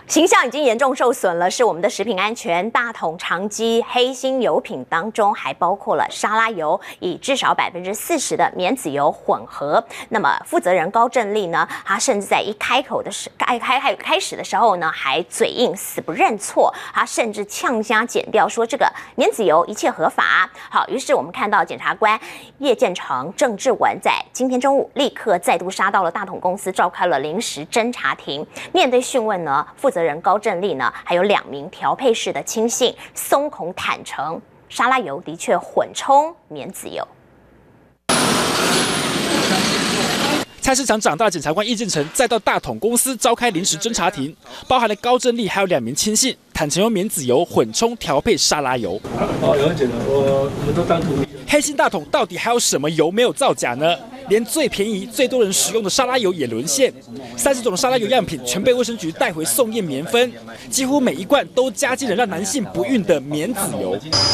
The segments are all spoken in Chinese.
形象已经严重受损了，是我们的食品安全。大统长基黑心油品当中还包括了沙拉油，以至少40%的棉籽油混合。那么负责人高正利呢，他甚至在一开始的时候呢，还嘴硬死不认错，他甚至呛瞎剪掉说这个棉籽油一切合法。好，于是我们看到检察官叶建成、郑志文在今天中午立刻再度杀到了大统公司，召开了临时侦查庭。面对讯问呢，负责人高正利呢，还有2名调配室的亲信松孔坦诚，沙拉油的确混充棉籽油。 菜市场长大的检察官叶建成再到大统公司召开临时侦查庭，包含了高正利还有2名亲信，坦诚用棉籽油混充调配沙拉油。 了解了，我们都当徒弟。 黑心大统到底还有什么油没有造假呢？连最便宜、最多人使用的沙拉油也沦陷，30种沙拉油样品全被卫生局带回送验棉分，几乎每一罐都加进了让男性不孕的棉籽油。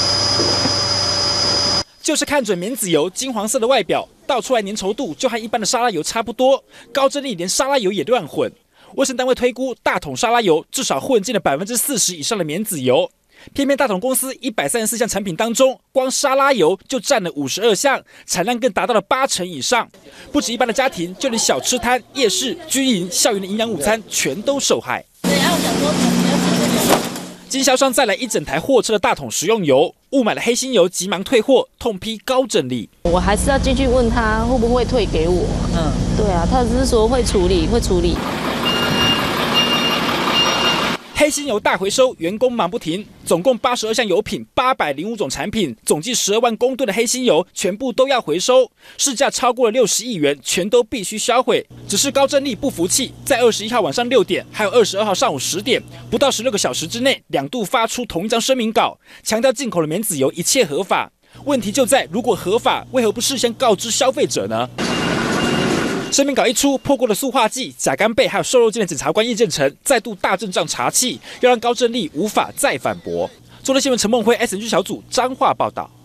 就是看准棉籽油金黄色的外表，倒出来粘稠度就和一般的沙拉油差不多。高正利连沙拉油也乱混，卫生单位推估大统沙拉油至少混进了40%以上的棉籽油。偏偏大统公司134项产品当中，光沙拉油就占了52项，产量更达到了80%以上。不止一般的家庭，就连小吃摊、夜市、军营、校园的营养午餐全都受害。经销商再来一整台货车的大统食用油，误买了黑心油，急忙退货，痛批高正利。 我还是要继续问他会不会退给我。对啊，他只是说会处理。 黑心油大回收，员工忙不停，总共82项油品，805种产品，总计12万公吨的黑心油，全部都要回收，市价超过了60亿元，全都必须销毁。只是高正利不服气，在21号晚上6点，还有22号上午10点，不到16个小时之内，2度发出同一张声明稿，强调进口的棉籽油一切合法。问题就在，如果合法，为何不事先告知消费者呢？声明稿一出，破过了塑化剂、甲苷贝还有瘦肉精的检察官叶建成再度大阵仗查气，要让高正利无法再反驳。中天新闻陈梦辉 SNG 小组彰化报道。